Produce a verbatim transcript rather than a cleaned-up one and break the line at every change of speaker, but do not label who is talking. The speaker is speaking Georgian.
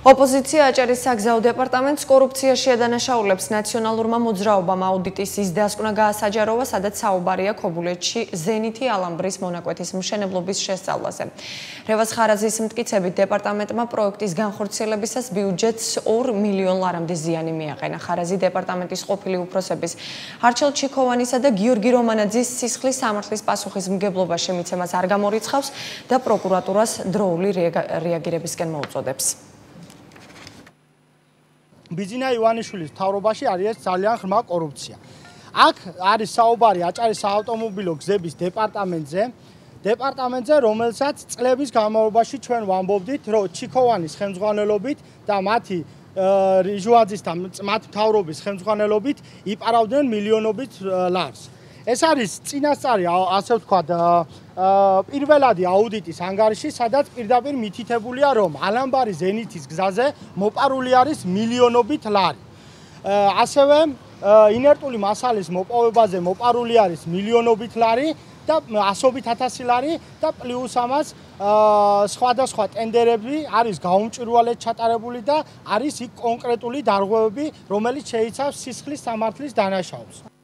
ოპოზიცია აჭარის საგზაო დეპარტამენტს კორუფციაში ედანაშაულებს ნაციონალურმა მოძრაობამ აუდიტის ის დასკვნა გაასაჯაროვა, სადაც საუბარია ქობულეთში ზენითი ალამბრის მონაკვეთის მშენებლობის შესწავლაზე. რევაზ ხარაძის მტკიცებით დეპარტამენტმა პროექტის განხორციელებისას ბიუჯეტს ორ მილიონ ლარამდე ზიანი მიაყენა. ხარაზი დეპარტამენტის ყოფილი უფროსების არჩილ ჩიქოვანისა და გიორგი რომანაძის სისხლის სამართლის პასუხისმგებლობა შემიცემას არ გამორიცხავს და პროკურატურას დროული რეაგირებისკენ მოუწოდებს.
ბიძინა ივანიშვილის მთავრობაში არის ძალიან ღრმა კორუფცია. აქ არის საუბარი აჭარის საავტომობილო გზების დეპარტამენტზე, დეპარტამენტზე, რომელსაც წლების განმავლობაში ჩვენ ვამბობდით, რომ ჩიქოვანის ხელმძღვანელობით და მათი რიჟუაძის და მათი მთავრობის ხელმძღვანელობით იპარავდნენ მილიონობით ლარს. ეს არის წინასწარი, ასე ვთქვათ, პირველადი აუდიტის ანგარიში, სადაც პირდაპირ მითითებულია, რომ ალამბარი ზენითის გზაზე მოპარული არის მილიონობით ლარი. ასევე ინერტული მასალის მოპოვებაზე მოპარული არის მილიონობით ლარი და ასობით ათასი ლარი და პლუს ამას სხვადასხვა ტენდერები არის გაუმჭვირვალედ ჩატარებული და არის იქ კონკრეტული დარღვევები, რომელიც შეიცავს სისხლის სამართლის დანაშაულს.